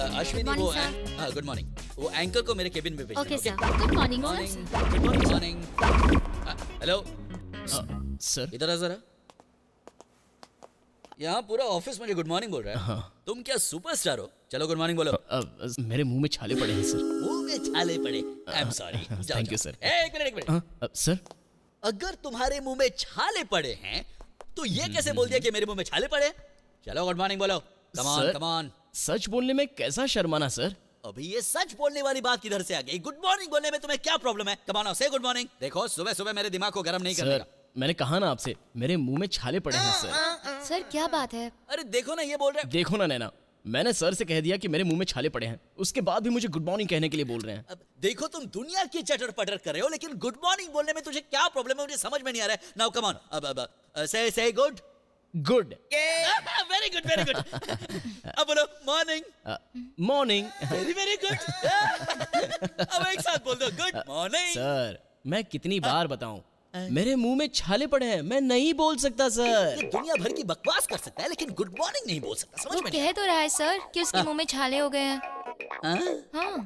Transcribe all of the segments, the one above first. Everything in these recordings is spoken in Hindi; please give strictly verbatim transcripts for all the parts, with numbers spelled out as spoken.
अश्विनी वो हाँ गुड मॉर्निंग, वो एंकर को मेरे केबिन में भेजना। Okay sir, good morning. Good morning morning. Hello sir, इधर आ जरा। यहाँ पूरा ऑफिस मुझे गुड मॉर्निंग बोल रहा है। हाँ। तुम क्या सुपरस्टार हो? चलो गुड मॉर्निंग बोलो। आ, आ, मेरे मुंह में छाले पड़े हैं सर। मुंह में छाले पड़े? I am sorry. Thank you sir. एक मिनट एक मिनट सर, अगर तुम्हारे मुंह में छाले पड़े हैं तो ये कैसे बोल दिया कि मेरे मुंह में छाले पड़े? चलो गुड मॉर्निंग बोलो। Come on come on. सच बोलने में कैसा शर्माना सर? अभी ये सच बोलने वाली बात किधर से आ गई? गुड मॉर्निंग बोलने में तुम्हें क्या प्रॉब्लम है? कम ऑन से गुड मॉर्निंग। देखो सुबह सुबह मेरे दिमाग को गर्म नहीं करने का। मैंने कहा ना आपसे, मेरे मुंह में छाले पड़े हैं सर। सर क्या बात है? अरे देखो ना ये बोल रहे हैं। देखो ना नैना, मैंने सर से कह दिया कि मेरे मुंह में छाले पड़े हैं, उसके बाद भी मुझे गुड मॉर्निंग कहने के लिए बोल रहे हैं। अब देखो तुम दुनिया की चटर पटर कर रहे हो, लेकिन गुड मॉर्निंग बोलने में तुझे क्या प्रॉब्लम है मुझे समझ में नहीं आ रहा है। नाउ कम ऑन, अब अब से से good good. Very good very good. अब बोलो morning. Morning. Very very good. अब एक साथ बोल दो गुड मॉर्निंग। सर मैं कितनी बार बताऊं, मेरे मुंह में छाले पड़े हैं, मैं नहीं बोल सकता सर। ये दुनिया भर की बकवास कर सकता है लेकिन गुड मॉर्निंग नहीं बोल सकता। समझ वो में कह तो रहा है सर कि उसके मुंह में छाले हो गए हैं। हाँ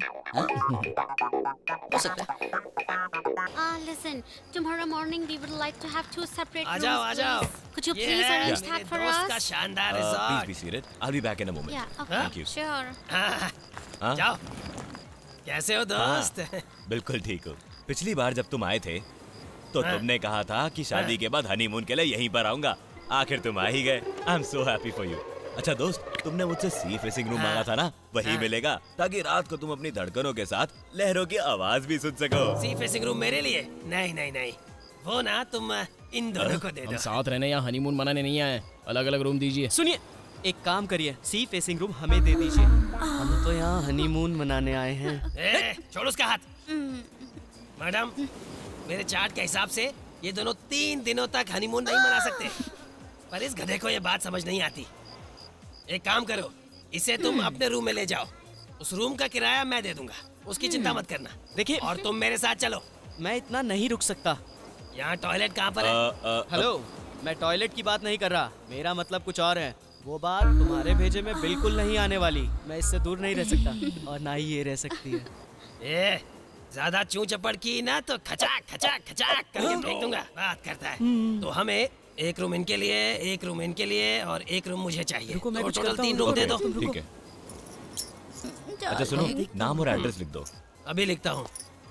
हो सकता है। Ah, listen. Tomorrow morning we would like to have two separate uh rooms. जाओ आ जाओ। please. Could you ये please है arrange मेरे that for दोस्त का us? शानदार Please resort. be seated. I'll be back in a moment. Yeah. Okay. Thank you. Sure. हाँ, जाओ। कैसे हो दोस्त? बिल्कुल ठीक हो। पिछली बार जब तुम आए थे तो तुमने कहा था कि शादी के बाद हनीमून के लिए यहीं पर आऊंगा। आखिर तुम आ ही गए। I am so happy for you. अच्छा दोस्त, तुमने मुझसे सी फेसिंग रूम मांगा था ना, वही मिलेगा ताकि रात को तुम अपनी धड़कनों के साथ लहरों की आवाज भी सुन सको। सी फेसिंग रूम मेरे लिए? नहीं नहीं नहीं, वो ना तुम इन दोनों को दे दो। हम साथ रहने या हनीमून मनाने नहीं आए, अलग अलग रूम दीजिए। सुनिए, एक काम करिए, सी फेसिंग रूम हमें दे दीजिए। हम तो यहाँ हनीमून मनाने आए हैं। ए, छोड़ उसका हाथ। मैडम, मेरे चार्ट के हिसाब से ये दोनों तीन दिनों तक हनीमून नहीं मना सकते, पर इस गधे को ये बात समझ नहीं आती। एक काम करो, इसे तुम अपने रूम में ले जाओ। उस रूम का किराया मैं दे दूंगा, उसकी चिंता मत करना। देखिए, और तुम मेरे साथ चलो। मैं इतना नहीं रुक सकता। यहाँ टॉयलेट कहाँ पर है? हेलो, मैं टॉयलेट की बात नहीं कर रहा, मेरा मतलब कुछ और है। वो बात तुम्हारे भेजे में बिल्कुल नहीं आने वाली। मैं इससे दूर नहीं रह सकता और ना ही ये रह सकती है। ए, ज्यादा चू चपड़ की ना तो खचाक खचाक खचाक करके फेंक दूंगा। बात करता है। तो हमें एक रूम इनके लिए, एक रूम इनके लिए और एक रूम मुझे चाहिए। रुको, मैं तो कुछ टोटल करता तीन हूँ। रूम दे दो। ठीक है। अच्छा सुनो, नाम और एड्रेस लिख दो। अभी लिखता हूँ।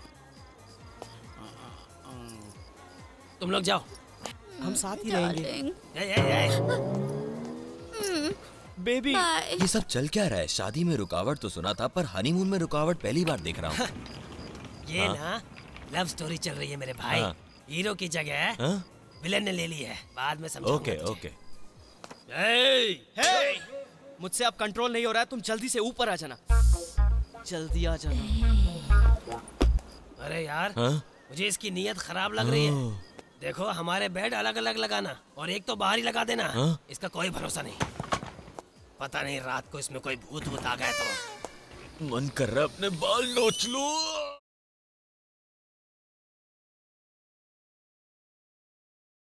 तुम लोग जाओ। हम साथ ही रहेंगे। ए, ए, ए। बेबी, ये सब चल क्या रहा है? शादी में रुकावट तो सुना था, पर हनीमून में रुकावट पहली बार देख रहा हूँ। ये ना लव स्टोरी चल रही है मेरे भाई। हाँ। हीरो की जगह हाँ? विलेन ने ले ली है, बाद में समझाऊंगा। Okay okay. मुझसे अब कंट्रोल नहीं हो रहा है, तुम जल्दी से ऊपर आ जाना। जल्दी आ जाना। अरे यार, हाँ? मुझे इसकी नीयत खराब लग रही है। देखो, हमारे बेड अलग अलग लगाना और एक तो बाहर ही लगा देना। हाँ? इसका कोई भरोसा नहीं, पता नहीं रात को इसमें कोई भूत भूत आ गए तो। मन कर रहा है अपने बाल नोच लूं।